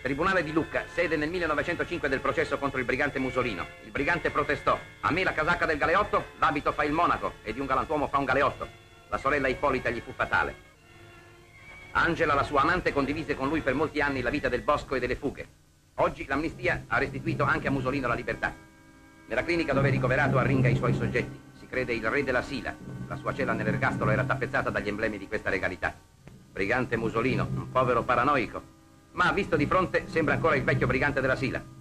Tribunale di Lucca, sede nel 1905 del processo contro il brigante Musolino. Il brigante protestò. A me la casacca del galeotto, l'abito fa il monaco e di un galantuomo fa un galeotto. La sorella Ippolita gli fu fatale. Angela, la sua amante, condivise con lui per molti anni la vita del bosco e delle fughe. Oggi l'amnistia ha restituito anche a Musolino la libertà. Nella clinica dove è ricoverato arringa i suoi soggetti. Si crede il re della Sila. La sua cella nell'ergastolo era tappezzata dagli emblemi di questa regalità. Brigante Musolino, un povero paranoico, ma visto di fronte sembra ancora il vecchio brigante della Sila.